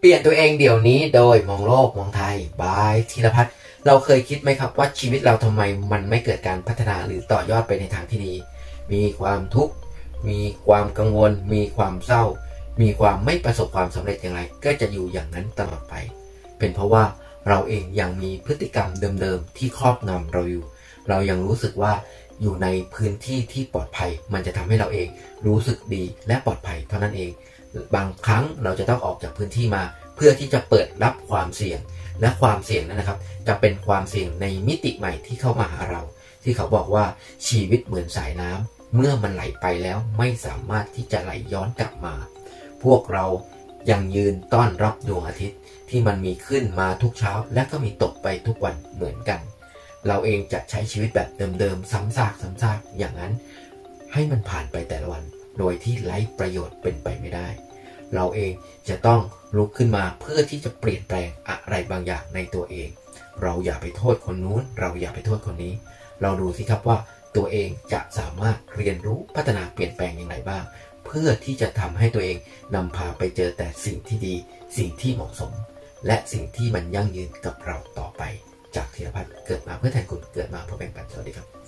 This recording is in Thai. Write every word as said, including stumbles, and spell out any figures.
เปลี่ยนตัวเองเดี๋ยวนี้โดยมองโลกมองไทยบายธีรพัฒน์เราเคยคิดไหมครับว่าชีวิตเราทำไมมันไม่เกิดการพัฒนาหรือต่อยอดไปในทางที่ดีมีความทุกข์มีความกังวลมีความเศร้ามีความไม่ประสบความสำเร็จอย่างไรก็จะอยู่อย่างนั้นตลอดไปเป็นเพราะว่าเราเองยังมีพฤติกรรมเดิมๆที่ครอบงำเราอยู่เรายังรู้สึกว่าอยู่ในพื้นที่ที่ปลอดภัยมันจะทำให้เราเองรู้สึกดีและปลอดภัยเท่านั้นเองบางครั้งเราจะต้องออกจากพื้นที่มาเพื่อที่จะเปิดรับความเสี่ยงและความเสี่ยงนั้นนะครับจะเป็นความเสี่ยงในมิติใหม่ที่เข้ามาหาเราที่เขาบอกว่าชีวิตเหมือนสายน้ำเมื่อมันไหลไปแล้วไม่สามารถที่จะไหลย้อนกลับมาพวกเรายังยืนต้อนรับดวงอาทิตย์ที่มันมีขึ้นมาทุกเช้าและก็มีตกไปทุกวันเหมือนกันเราเองจะใช้ชีวิตแบบเดิมๆซ้ำซากซ้ำซากอย่างนั้นให้มันผ่านไปแต่ละวันโดยที่ไร้ประโยชน์เป็นไปไม่ได้เราเองจะต้องลุกขึ้นมาเพื่อที่จะเปลี่ยนแปลงอะไรบางอย่างในตัวเองเราอย่าไปโทษคนนู้นเราอย่าไปโทษคนนี้เราดูสิครับว่าตัวเองจะสามารถเรียนรู้พัฒนาเปลี่ยนแปลงอย่างไรบ้างเพื่อที่จะทำให้ตัวเองนำพาไปเจอแต่สิ่งที่ดีสิ่งที่เหมาะสมและสิ่งที่มันยั่งยืนกับเราต่อไปจากธีรพัฒน์เกิดมาเพื่อแทนคุณเกิดมาเพื่อแบ่งปันสวัสดีครับ